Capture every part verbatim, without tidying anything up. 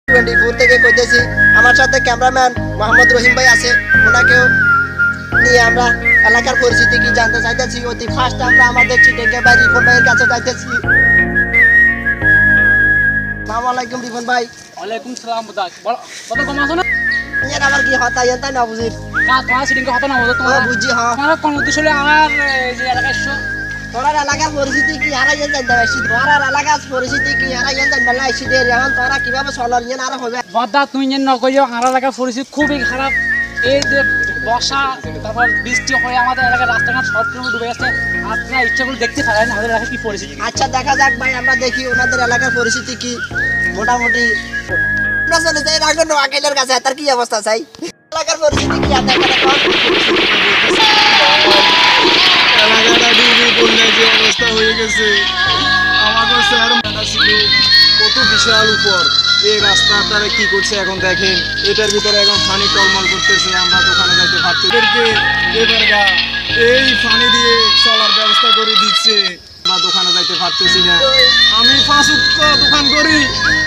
Twenty থেকে কইতেছি। আমার সাথে ক্যামেরাম্যান মোহাম্মদ রহিম ভাই আছে, ওনাকেও নিয়ে আমরা এলাকার পরিস্থিতি কি জানতে চাইতেছি। অতি ফার্স্ট আমরা আমাদের চিটেকে ভাই রিপন ভাইয়ের কাছে যাইতেছি। আসসালামু আলাইকুম রিপন ভাই। ওয়ালাইকুম সালাম। বুদাক বলো কত কম আছো না? ইয়ার আবার কি হতা ইয়ান তাই না বুঝি কা তোমার সিটিং হতো না হতো ও তোমার বুঝি। হ্যাঁ তোমার কোন উদ্দেশ্য হলে আমার যে এলাকায় এসছো? তোরার এলাকার পরিস্থিতি কি আর ইয়ান জানতে পারছি। তোরার এলাকার পরিস্থিতি কি আর ইয়ান জানতে পারছি দে এখন তোরা কিভাবে চলার ইয়ান আর হবে। বদা তুই যেন নকইও আমার এলাকার পরিস্থিতি খুবই খারাপ। এই যে বর্ষা তারপর বৃষ্টি হয়ে আমাদের এলাকার রাস্তাঘাট সব কিছু ডুবে গেছে। আপনারা ইচ্ছা করে দেখতে পারেন আমাদের এলাকার কি পরিস্থিতি। আচ্ছা দেখা যাক ভাই, আমরা দেখি ওনাদের এলাকার পরিস্থিতি কি। মোটামুটি আমরা চলে যাই রাগো নোয়াখালীর কাছে, তার কি অবস্থা চাই এলাকার পরিস্থিতি কি আছে এখানে কোন এলাকাটা ডুবে বন্যায় যে অবস্থা হয়ে গেছে। আমাদের স্যার মানা ছিল কত বিশাল উপর, এই রাস্তাটারে কি করছে এখন দেখেন। এটার ভিতরে এখন পানি টলমল করতেছে, আমরা দোকানে যাইতে পারছি এদেরকে এবার গা এই পানি দিয়ে চলার ব্যবস্থা করে দিচ্ছে। আমরা দোকানে যাইতে পারতেছি না। আমি পাঁচ উক্ত দোকান করি।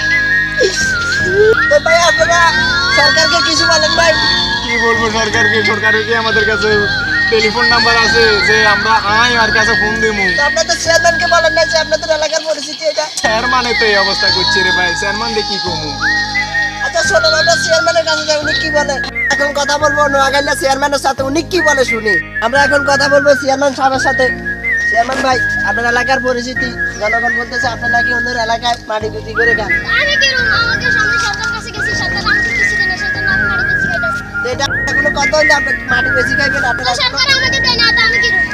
তো ভাই আপনারা সরকারকে কিছু বলেন ভাই। কি বলবো সরকারকে? সরকারের কি আমাদের কাছে টেলিফোন নাম্বার আছে যে আমরা আই আর কাছে ফোন দেবো? তো আপনাদের চেয়ারম্যানকে বলেন না যে আপনাদের এলাকার পরিস্থিতি এটা। চেয়ারম্যানে তো এই অবস্থা করছে রে ভাই, চেয়ারম্যান দিয়ে কি কমু? আচ্ছা শোনেন, আমরা চেয়ারম্যানের কাছে যাই, উনি কি বলে। এখন কথা বলবো নোয়াখালী চেয়ারম্যানের সাথে, উনি কি বলে শুনি। আমরা এখন কথা বলবো চেয়ারম্যান সাহেবের সাথে। চেয়ারম্যান ভাই, আপনার এলাকার পরিস্থিতি জনগণ বলতেছে আপনি নাকি ওদের এলাকায় মাটি বিক্রি করে খান। আমি কি রুম আমাকে সামনে সরকার কাছে গেছি, সরকার আমাকে কিছু দেয় না, সেজন্য আমি মারি বেশি খাইতাছি। তো এটা কোনো কথা হইলে আপনি মাটি বেশি খাইবেন তো আপনারা। সরকার আমাকে দেয় না, তো আমি কি রুম